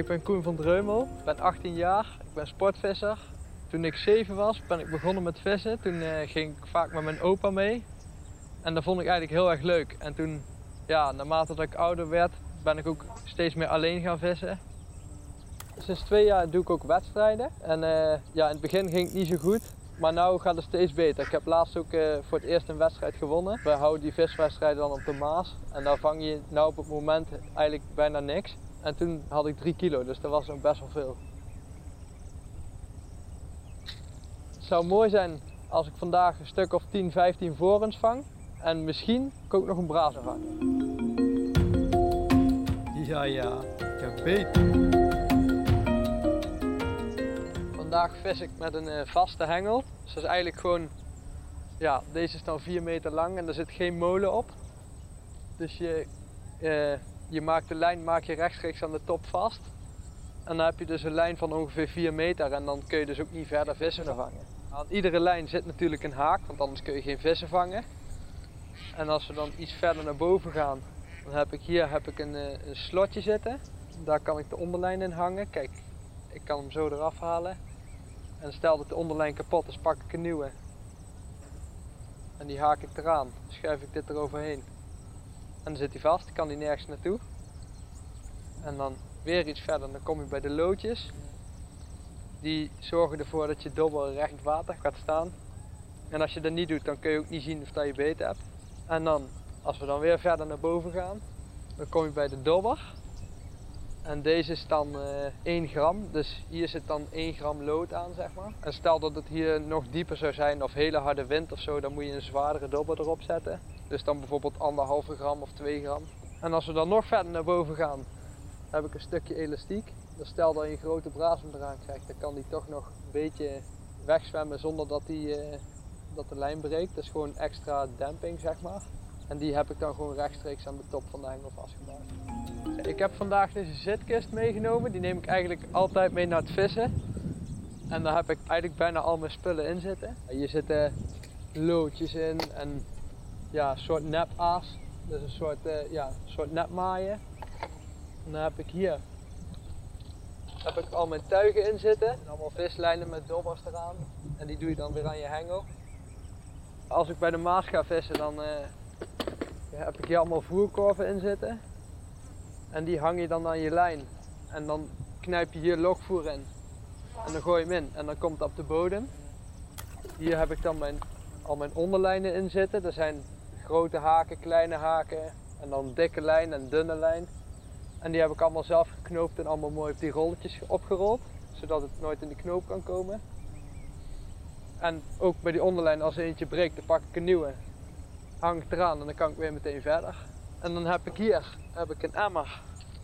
ben Koen van Dreumel, ik ben 18 jaar, ik ben sportvisser. Toen ik 7 was, ben ik begonnen met vissen. Toen ging ik vaak met mijn opa mee. En dat vond ik eigenlijk heel erg leuk. En toen, ja, naarmate dat ik ouder werd, ben ik ook steeds meer alleen gaan vissen. Sinds 2 jaar doe ik ook wedstrijden. En ja, in het begin ging het niet zo goed. Maar nu gaat het steeds beter. Ik heb laatst ook voor het eerst een wedstrijd gewonnen. We houden die viswedstrijden dan op de Maas. En daar vang je nou op het moment eigenlijk bijna niks. En toen had ik 3 kilo, dus dat was nog best wel veel. Het zou mooi zijn als ik vandaag een stuk of 10, 15 voorens vang. En misschien kan ik nog een brazen vangen. Ja, ik heb beet. Vandaag vis ik met een vaste hengel. Dus dat is eigenlijk gewoon, ja, deze is dan 4 meter lang en er zit geen molen op. Dus je maakt de lijn rechtstreeks aan de top vast. En dan heb je dus een lijn van ongeveer 4 meter en dan kun je dus ook niet verder vissen vangen. Aan iedere lijn zit natuurlijk een haak, want anders kun je geen vissen vangen. En als we dan iets verder naar boven gaan, dan heb ik hier een slotje zitten. Daar kan ik de onderlijn in hangen. Kijk, ik kan hem zo eraf halen. En stel dat de onderlijn kapot is, pak ik een nieuwe. En die haak ik eraan. Dan schuif ik dit eroverheen. En dan zit hij vast, dan kan hij nergens naartoe. En dan weer iets verder, dan kom je bij de loodjes. Die zorgen ervoor dat je dobber recht in het water gaat staan. En als je dat niet doet, dan kun je ook niet zien of dat je beet hebt. En dan, als we dan weer verder naar boven gaan, dan kom je bij de dobber. En deze is dan 1 gram, dus hier zit dan 1 gram lood aan, zeg maar. En stel dat het hier nog dieper zou zijn of hele harde wind of zo, dan moet je een zwaardere dobber erop zetten. Dus dan bijvoorbeeld 1,5 gram of 2 gram. En als we dan nog verder naar boven gaan, heb ik een stukje elastiek. Dus stel dat je een grote braasem eraan krijgt, dan kan die toch nog een beetje wegzwemmen zonder dat de lijn breekt. Dat is gewoon extra demping, zeg maar. En die heb ik dan gewoon rechtstreeks aan de top van de hengel vastgemaakt. Ik heb vandaag deze zitkist meegenomen. Die neem ik eigenlijk altijd mee naar het vissen. En daar heb ik eigenlijk bijna al mijn spullen in zitten. Hier zitten loodjes in en ja, een soort nepaas. Dus een soort nepmaaien. En dan heb ik hier al mijn tuigen in zitten. Allemaal vislijnen met dobbers eraan. En die doe je dan weer aan je hengel. Als ik bij de Maas ga vissen, dan heb ik hier allemaal voerkorven in zitten. En die hang je dan aan je lijn. En dan knijp je hier lokvoer in. En dan gooi je hem in. En dan komt het op de bodem. Hier heb ik dan al mijn onderlijnen in zitten. Er zijn grote haken, kleine haken. En dan dikke lijn en dunne lijn. En die heb ik allemaal zelf geknoopt en allemaal mooi op die rolletjes opgerold. Zodat het nooit in de knoop kan komen. En ook bij die onderlijn, als er eentje breekt, dan pak ik een nieuwe. Hang ik eraan en dan kan ik weer meteen verder. En dan heb ik hier een emmer.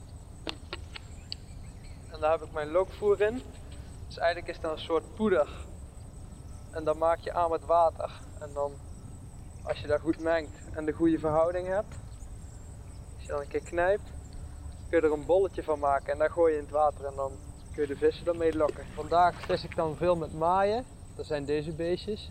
En daar heb ik mijn lokvoer in. Dus eigenlijk is dat een soort poeder. En dan maak je aan met water. En dan, als je dat goed mengt en de goede verhouding hebt, als je dan een keer knijpt, kun je er een bolletje van maken en dan gooi je in het water en dan kun je de vissen ermee lokken. Vandaag vis ik dan veel met maaien. Dat zijn deze beestjes.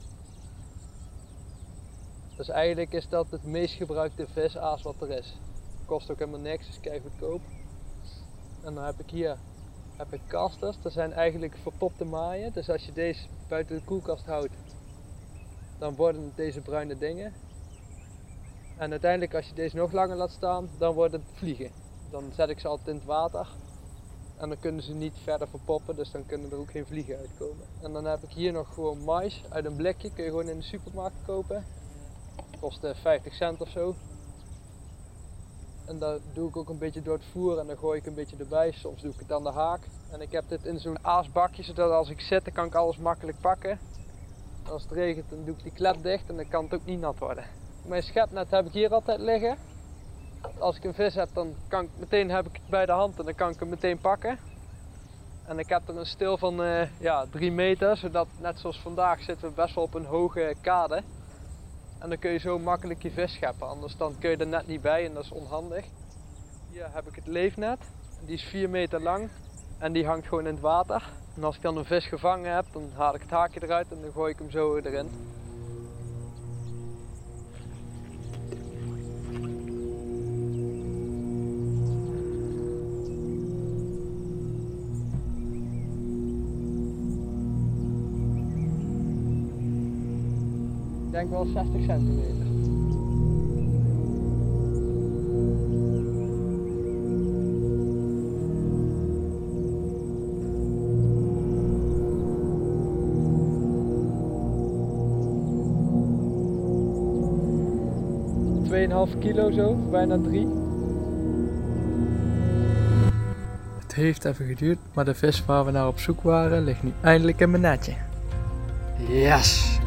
Dus eigenlijk is dat het meest gebruikte visaas wat er is. Kost ook helemaal niks, is kei goedkoop. En dan heb ik hier casters, dat zijn eigenlijk verpopte maaien. Dus als je deze buiten de koelkast houdt, dan worden het deze bruine dingen. En uiteindelijk als je deze nog langer laat staan, dan worden het vliegen. Dan zet ik ze altijd in het water. En dan kunnen ze niet verder verpoppen, dus dan kunnen er ook geen vliegen uitkomen. En dan heb ik hier nog gewoon mais uit een blikje, kun je gewoon in de supermarkt kopen. Kost 50 cent of zo. En daar doe ik ook een beetje door het voer en dan gooi ik een beetje erbij. Soms doe ik het aan de haak. En ik heb dit in zo'n aasbakje, zodat als ik zit, dan kan ik alles makkelijk pakken. En als het regent, dan doe ik die klep dicht en dan kan het ook niet nat worden. Mijn schepnet heb ik hier altijd liggen. Als ik een vis heb, dan heb ik het bij de hand en dan kan ik hem meteen pakken. En ik heb er een stil van 3 meter, zodat net zoals vandaag zitten we best wel op een hoge kade. En dan kun je zo makkelijk je vis scheppen, anders dan kun je er net niet bij en dat is onhandig. Hier heb ik het leefnet, die is 4 meter lang en die hangt gewoon in het water. En als ik dan een vis gevangen heb, dan haal ik het haakje eruit en dan gooi ik hem zo erin. denk wel 60 centimeter. ...2,5 kilo zo, bijna 3. Het heeft even geduurd, maar de vis waar we naar op zoek waren ligt nu eindelijk in mijn netje. Yes!